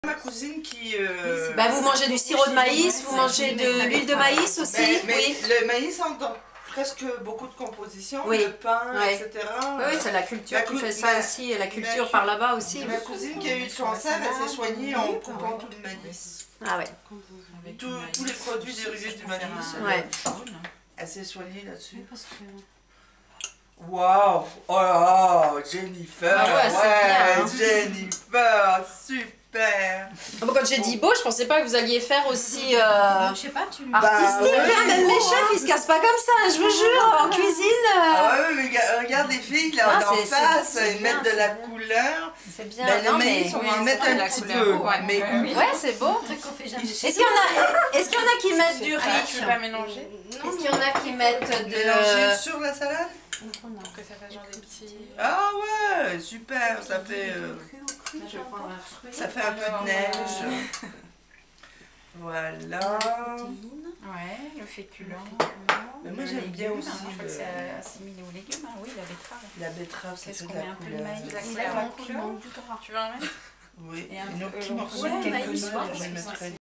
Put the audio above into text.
Ma cousine qui... Bah, vous mangez du sirop de maïs, vous mangez de l'huile de maïs aussi. Mais Oui. le maïs dans presque beaucoup de compositions, Oui. le pain, Ouais. etc. Oui, c'est la culture qui fait ça aussi, et la culture par là-bas aussi. Ma cousine qui a eu le cancer, elle s'est soignée en coupant tout le maïs. Ah ouais. Tous les produits dérivés du maïs, Ouais. elle s'est soignée là-dessus. Waouh! Oh là là, Jennifer! Ah ouais, c'est bien, hein. Jennifer, super! Quand j'ai dit beau, je pensais pas que vous alliez faire aussi Je sais pas, tu artistique. ouais, Hein, même les chefs, ils se cassent pas comme ça, je vous jure, en cuisine. Ah ouais, mais regarde les filles là Ah, en c'est face, bien, elles mettent de la couleur. C'est bien. Ben, Non, le mais... maïs, on va en mettre un petit peu. Mais Ouais, c'est beau. Est-ce qu'il y en a qui mettent du riz? Tu veux pas mélanger? Est-ce qu'il y en a qui mettent mélanger de... sur la salade? Que ça fasse genre des petits... Ah ouais, super, ça fait ça fait un peu de neige. Voilà. Ouais, le féculent. Mais moi j'aime bien aussi Je crois que c'est assimilé aux légumes. Hein. Oui, la betterave. la betterave, ça Qu'est-ce fait qu'on de met la un peu de couleur. maïs, de la Il couleur, manque tu veux en mettre? Oui, Et un nos peu- petits morceaux ouais, de maïs, quelques ouais, noix, je ouais, mettrai